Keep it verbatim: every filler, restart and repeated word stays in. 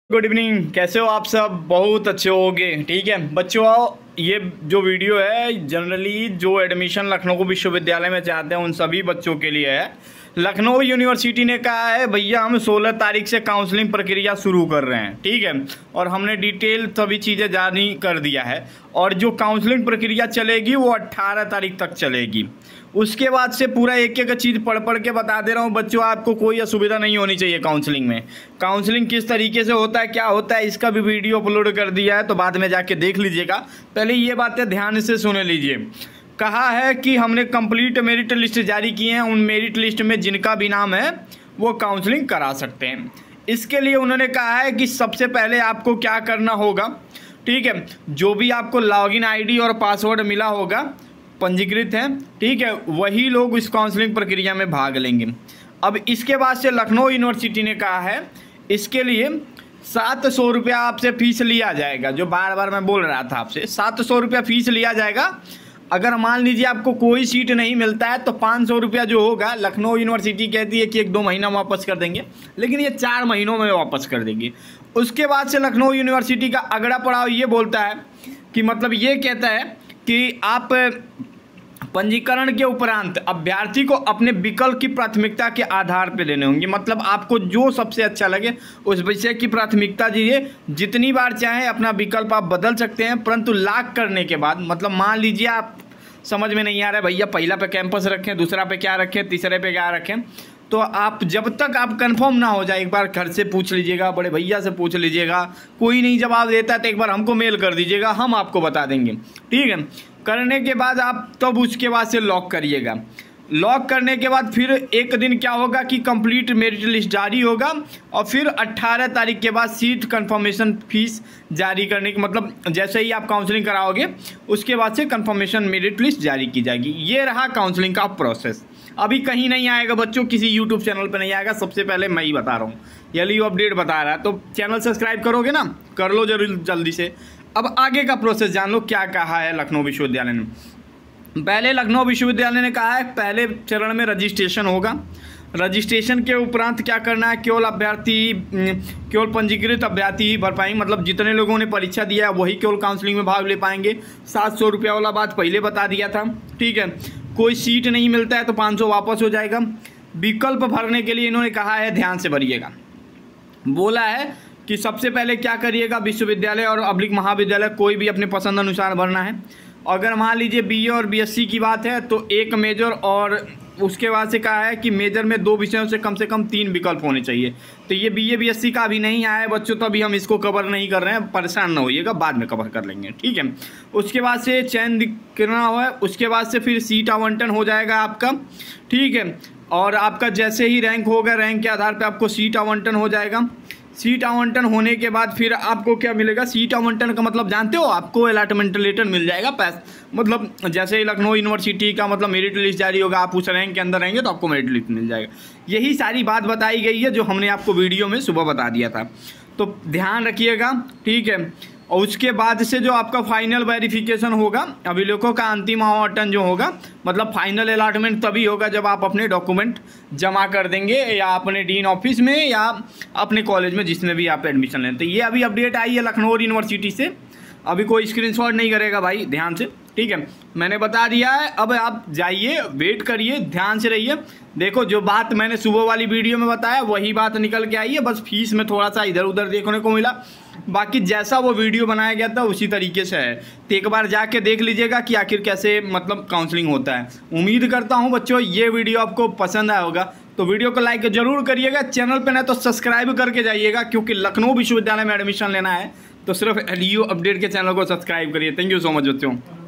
Good evening, कैसे हो आप सब? बहुत अच्छे होगे। ठीक है बच्चों, ये जो वीडियो है जनरली जो एडमिशन लखनऊ विश्वविद्यालय में चाहते हैं उन सभी बच्चों के लिए है। लखनऊ यूनिवर्सिटी ने कहा है भैया हम सोलह तारीख से काउंसलिंग प्रक्रिया शुरू कर रहे हैं। ठीक है, और हमने डिटेल सभी चीज़ें जारी कर दिया है और जो काउंसलिंग प्रक्रिया चलेगी वो अट्ठारह तारीख तक चलेगी। उसके बाद से पूरा एक एक चीज़ पढ़ पढ़ के बता दे रहा हूँ बच्चों, आपको कोई असुविधा नहीं होनी चाहिए। काउंसलिंग में काउंसलिंग किस तरीके से होता है, क्या होता है, इसका भी वीडियो अपलोड कर दिया है, तो बाद में जाके देख लीजिएगा। पहले ये बातें ध्यान से सुन लीजिए। कहा है कि हमने कंप्लीट मेरिट लिस्ट जारी की है, उन मेरिट लिस्ट में जिनका भी नाम है वो काउंसलिंग करा सकते हैं। इसके लिए उन्होंने कहा है कि सबसे पहले आपको क्या करना होगा। ठीक है, जो भी आपको लॉगिन आईडी और पासवर्ड मिला होगा, पंजीकृत है, ठीक है, वही लोग इस काउंसलिंग प्रक्रिया में भाग लेंगे। अब इसके बाद से लखनऊ यूनिवर्सिटी ने कहा है इसके लिए सात सौ रुपया आपसे फीस लिया जाएगा। जो बार बार मैं बोल रहा था आपसे, सात सौ रुपया फीस लिया जाएगा। अगर मान लीजिए आपको कोई सीट नहीं मिलता है तो पाँच सौ रुपया जो होगा, लखनऊ यूनिवर्सिटी कहती है कि एक दो महीना वापस कर देंगे, लेकिन ये चार महीनों में वापस कर देंगे। उसके बाद से लखनऊ यूनिवर्सिटी का अगला पड़ाव ये बोलता है कि मतलब ये कहता है कि आप पंजीकरण के उपरांत अभ्यर्थी को अपने विकल्प की प्राथमिकता के आधार पर देने होंगे। मतलब आपको जो सबसे अच्छा लगे उस विषय की प्राथमिकता दीजिए। जितनी बार चाहे अपना विकल्प आप बदल सकते हैं, परंतु लॉक करने के बाद, मतलब मान लीजिए आप समझ में नहीं आ रहा है भैया पहला पे कैंपस रखें, दूसरा पे क्या रखें, तीसरे पे क्या रखें, तो आप जब तक आप कंफर्म ना हो जाए एक बार घर से पूछ लीजिएगा, बड़े भैया से पूछ लीजिएगा। कोई नहीं जवाब देता है तो एक बार हमको मेल कर दीजिएगा, हम आपको बता देंगे। ठीक है, करने के बाद आप तब उसके बाद से लॉक करिएगा। लॉक करने के बाद फिर एक दिन क्या होगा कि कंप्लीट मेरिट लिस्ट जारी होगा और फिर अट्ठारह तारीख के बाद सीट कंफर्मेशन फीस जारी करने की, मतलब जैसे ही आप काउंसलिंग कराओगे उसके बाद से कंफर्मेशन मेरिट लिस्ट जारी की जाएगी। ये रहा काउंसलिंग का प्रोसेस। अभी कहीं नहीं आएगा बच्चों, किसी यूट्यूब चैनल पर नहीं आएगा, सबसे पहले मैं ही बता रहा हूँ। यही अपडेट बता रहा है, तो चैनल सब्सक्राइब करोगे ना, कर लो जरूर जल्दी से। अब आगे का प्रोसेस जान लो क्या कहा है लखनऊ विश्वविद्यालय ने। पहले लखनऊ विश्वविद्यालय ने कहा है पहले चरण में रजिस्ट्रेशन होगा। रजिस्ट्रेशन के उपरांत क्या करना है, केवल अभ्यर्थी केवल पंजीकृत अभ्यर्थी ही भर पाएंगे। मतलब जितने लोगों ने परीक्षा दिया है वही केवल काउंसलिंग में भाग ले पाएंगे। सात सौ रुपया वाला बात पहले बता दिया था। ठीक है, कोई सीट नहीं मिलता है तो पाँच सौ वापस हो जाएगा। विकल्प भरने के लिए इन्होंने कहा है ध्यान से भरिएगा। बोला है कि सबसे पहले क्या करिएगा, विश्वविद्यालय और अब्लिक महाविद्यालय कोई भी अपने पसंद अनुसार भरना है। अगर मान लीजिए बीए और बीएससी की बात है तो एक मेजर, और उसके बाद से कहा है कि मेजर में दो विषयों से कम से कम तीन विकल्प होने चाहिए। तो ये बीए बीएससी का अभी नहीं आया है बच्चों, तो अभी हम इसको कवर नहीं कर रहे हैं, परेशान ना होइएगा, बाद में कवर कर लेंगे। ठीक है, उसके बाद से चयन करना हुआ है, उसके बाद से फिर सीट आवंटन हो जाएगा आपका। ठीक है, और आपका जैसे ही रैंक होगा, रैंक के आधार पर आपको सीट आवंटन हो जाएगा। सीट आवंटन होने के बाद फिर आपको क्या मिलेगा, सीट आवंटन का मतलब जानते हो, आपको अलॉटमेंट लेटर मिल जाएगा। पैस मतलब जैसे ही लखनऊ यूनिवर्सिटी का मतलब मेरिट लिस्ट जारी होगा, आप उस रैंक के अंदर रहेंगे तो आपको मेरिट लिस्ट मिल जाएगा। यही सारी बात बताई गई है जो हमने आपको वीडियो में सुबह बता दिया था, तो ध्यान रखिएगा। ठीक है, और उसके बाद से जो आपका फाइनल वेरिफिकेशन होगा, अभिलेखों का अंतिम आवंटन जो होगा, मतलब फाइनल अलॉटमेंट तभी होगा जब आप अपने डॉक्यूमेंट जमा कर देंगे, या अपने डीन ऑफिस में या अपने कॉलेज में जिसमें भी आप एडमिशन लें। तो ये अभी अपडेट आई है लखनऊ यूनिवर्सिटी से। अभी कोई स्क्रीनशॉट नहीं करेगा भाई, ध्यान से। ठीक है, मैंने बता दिया है, अब आप जाइए, वेट करिए, ध्यान से रहिए। देखो जो बात मैंने सुबह वाली वीडियो में बताया वही बात निकल के आई है, बस फीस में थोड़ा सा इधर उधर देखने को मिला, बाकी जैसा वो वीडियो बनाया गया था उसी तरीके से है। तो एक बार जाके देख लीजिएगा कि आखिर कैसे मतलब काउंसलिंग होता है। उम्मीद करता हूँ बच्चों ये वीडियो आपको पसंद आया होगा, तो वीडियो को लाइक जरूर करिएगा। चैनल पे नहीं तो सब्सक्राइब करके जाइएगा, क्योंकि लखनऊ विश्वविद्यालय में एडमिशन लेना है तो सिर्फ एल यू अपडेट के चैनल को सब्सक्राइब करिए। थैंक यू सो मच बच्चों।